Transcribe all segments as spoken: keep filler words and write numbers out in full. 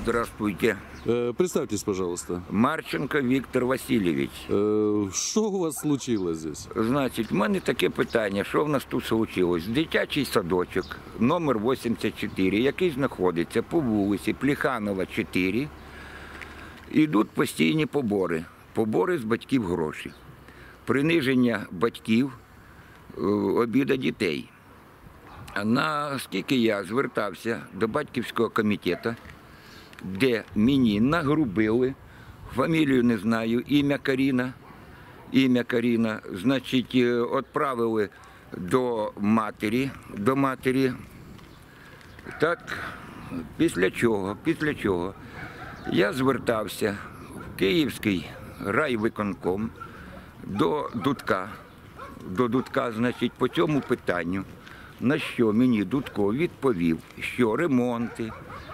Здравствуйте. Э, Представьтесь, пожалуйста. Марченко Віктор Васильович. Э, Что у вас случилось здесь? Значить, в мене таке питання, що в нас тут случилось? Дитячий садочок, номер вісімдесят чотири, який знаходиться по вулиці Плеханова, чотири, ідуть постійні побори. Побори з батьків гроші. Приниження батьків, обіда дітей. Наскільки я звертався до батьківського комітету, де мені нагрубили, фамілію не знаю, ім'я Каріна, ім'я Каріна, значить, відправили до матері, до матері. Так, після чого, після чого я звертався в Київський райвиконком до Дудка, до Дудка, значить, по цьому питанню, на що мені Дудко відповів, що ремонти,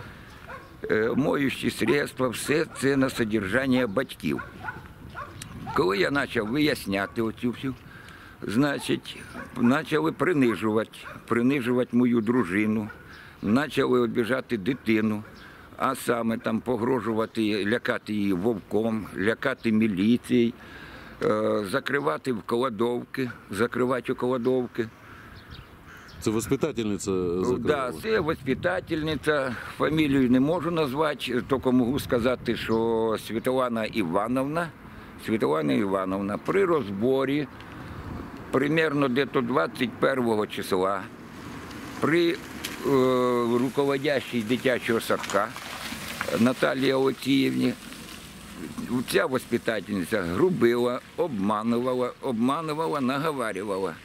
моющі средства, все це на содержання батьків. Коли я почав виясняти оцю всю, значить, почали принижувати, принижувати мою дружину, почали обіжати дитину, а саме там погрожувати, лякати її вовком, лякати міліцією, закривати в кладовки, закривати у кладовки. Це воспитательниця закривала? Так, це воспитательниця, фамілію не можу назвати, тільки можу сказати, що Світлана Івановна, Світлана Івановна при розборі, примерно десь двадцять першого числа, при е, руководящій дитячого садка Наталії Олексіївні, ця воспитательниця грубила, обманувала, обманувала, наговарювала.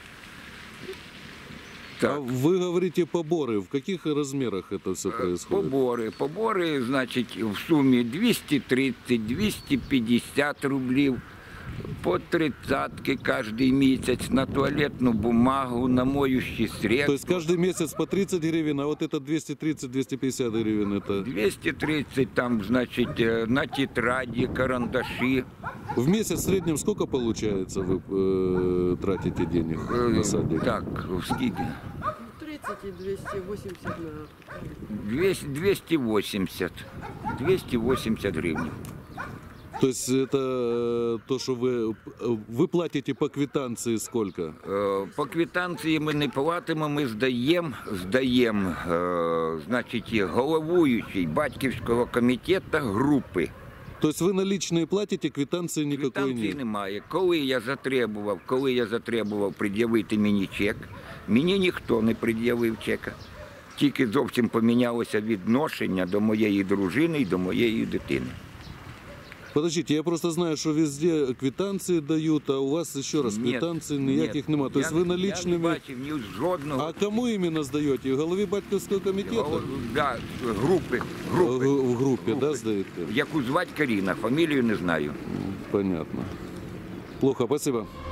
Так. А вы говорите поборы. В каких размерах это все происходит? Поборы. Поборы, значит, в сумме двести тридцать — двести пятьдесят рублів, по тридцатке каждый месяц на туалетную бумагу, на моющие средства. То есть каждый месяц по тридцать гривен, а вот это двести тридцать — двести пятьдесят гривен это? двести тридцать там, значит, на тетради, карандаши. В месяц в среднем сколько получается вы э, тратите денег э, на садик? Так, сколько? тридцать и двести восемьдесят на... двести восемьдесят. двести восемьдесят гривен. То есть это то, что вы, вы платите по квитанции сколько? По квитанції ми не платимо, ми здаємо, здаємо, значить, головуючий батьківського комітету групи. То есть вы наличные платите, квитанции никакой Квитанції нет? немає. Коли я затребував, коли я затребував пред'явити мені чек, мені ніхто не пред'явив чека. Тільки зовсім помінялося відношення до моєї дружини і до моєї дитини. Подождите, я просто знаю, что везде квитанции дают, а у вас еще раз квитанций никаких нема. То есть вы наличными... Я не бачив ні жодного. А кому именно сдаете? Голове батьковского комитета? Да, групи. групи. В группе, да, сдаете? Яку звати Каріна, фамілію не знаю. Понятно. Плохо, спасибо.